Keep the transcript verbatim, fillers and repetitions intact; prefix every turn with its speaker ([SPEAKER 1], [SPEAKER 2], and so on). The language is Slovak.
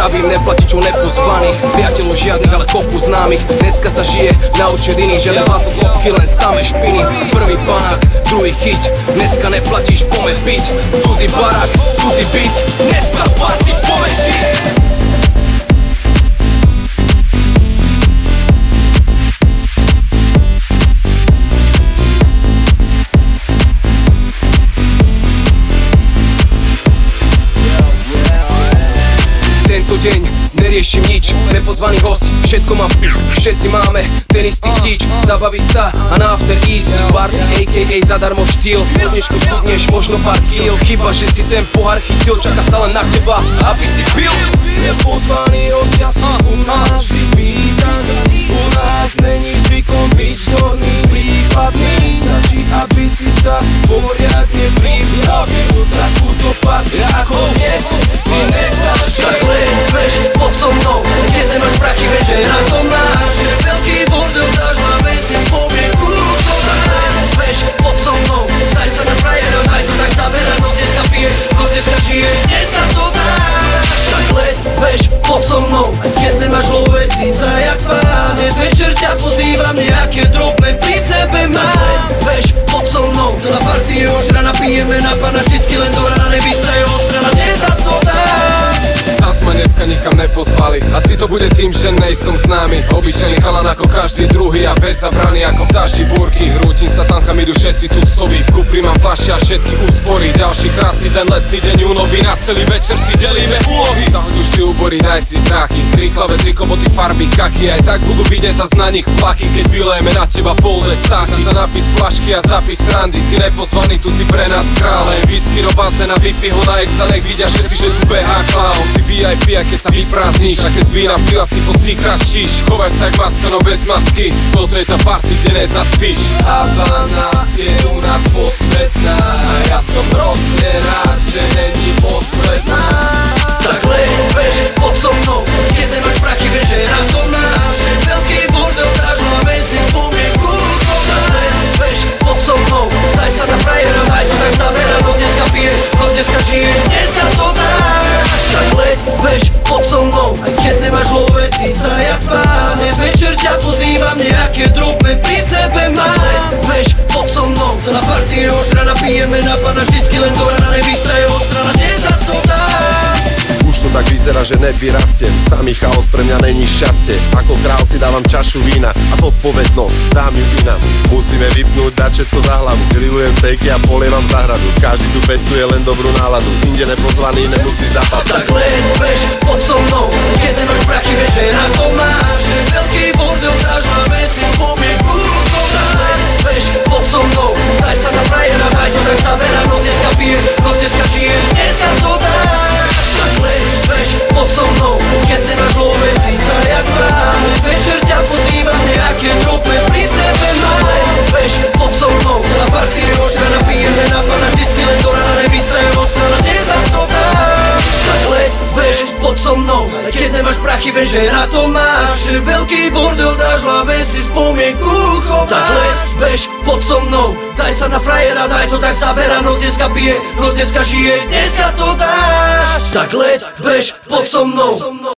[SPEAKER 1] aby im neplatí čo nepozvaných. Priateľov žiadnych, ale kopu známych. Dneska sa žije na učediny, že zlato klopky len samé špiny. Prvý panák, druhý chyť, dneska neplatíš, pome piť. Cudzí barák, cudzí byt, dneska party, pome žiť. Tento deň neriešim nič, nepozvaný host, všetko mám v všetci máme ten istý síč, zabaviť sa a na after ísť. Party á ká á zadarmo štýl, spodneško skutneš možno pár kil. Chyba, že si ten pohár chytil, čaká sa len na teba, aby si pil. Nepozvaný hostia sú u nás vždy vítaní, u nás není zvykom byť vzorný, príkladný. Stačí, aby si sa poriadne pripravil, takúto party ako dnes si nedáš.
[SPEAKER 2] Takhle, veš, pod so mnou, keď nemáš prachy, veš, že na to máš. Že veľký bordel dáš hlave si spomienku. Takhle, veš, pod so mnou, daj sa na frajera, daj to tak zabera, no dneska pije, no dneska žije, dneska to dáš. Takhle, veš, pod so mnou, keď nemáš love, cíca jak pán. Dnes večer ťa pozývam, nejaké drobné pri sebe mám. Veš, pod so mnou, celá party je už rana, pijeme na pána, vždycky len do rana, nevystaje od strana, dnes to dáš.
[SPEAKER 3] Zas ma dneska nikam nepozvali, asi to bude tým, že nejsom známy. Obyčajný chalan ako každý druhý a bez zabrany ako v daždi búrky. Hrútim sa tam, kam idú všetci tu stoví, v kufri mám fľaše a všetky úspory. Ďalší krásny ten letný deň júnový, na celý večer si delíme úlohy. Zahoď už si úbory, daj si tráky, tri klave, tri koboty, farby, kaky. Aj tak budú vidieť zas na nich flaky, keď vylejeme na teba polné sáky. Za nápis flašky a zápis randy, ty nepozvaný, tu si pre nás krále. Whisky do bazéna, vypí ho na exa, nech vidia všetci, že tu behá klaun. Si vé í pé, a keď sa vyprázdniš, a keď z vína pila si postý kračíš. Chovaj sa jak maska, no bez masky, toto je tá party, kde nezaspíš.
[SPEAKER 1] Havana je u nás posvetná a ja som hrozne rád, že není posledná.
[SPEAKER 2] Takhle, veš, pod so mnou, keď nemáš prachy, veš, že na to máš. Že veľký bordel dáš hlave si spomienku. Takhle, veš, pod so mnou, daj sa na frajera, daj to tak zabera, no dneska pije, no dneska žije, dneska to dáš. Takhle, veš, pod so mnou, aj keď nemáš love, cíca jak pán. Dnes večer ťa pozývam, nejaké drobné pri sebe mám. Takhle, veš, pod so mnou, celá party je už rana, pijeme na pána, vždycky len do rana, nevystaje od strana, dnes to dáš.
[SPEAKER 4] Už to tak vyzerá, že nevyrastiem, samý chaos pre mňa není šťastie. Ako král si dávam čašu vína a zodpovednosť dám ju inám. Musíme vypnúť, dať všetko za hlavu, grillujem stejky a polievam záhradu. Každý tu pestuje len dobrú náladu, inde nepozvaný nemusí zapadať.
[SPEAKER 2] Takhle, veš, pod so mnou, keď nemáš prachy, veš, že na to máš. Že veľký bordel dáš hlave si spomienku. Takhle, veš, pod so mnou, daj sa na frajera, daj to tak zabera, no dneska pije, no dneska žije, dneska to dáš. Takhle, veš, pod so mnou, keď nemáš love, cíca jak pán. Dnes večer ťa pozývam, nejaké drobné pri sebe mám. Veš, pod so mnou, celá party je už rana, pijeme na pána, vždycky len do rana, nevystaje od strana, dnes to dáš. Takhle, veš, pod so mnou, keď nemáš prachy, veš, že na to máš. Že veľký bordel dáš hlave si spomienku chováš. Takhle, veš, pod so mnou, daj sa na frajera, daj to tak zabera, no dneska pije, no dneska žije, dneska to dáš. Takhle, veš, pod so mnou.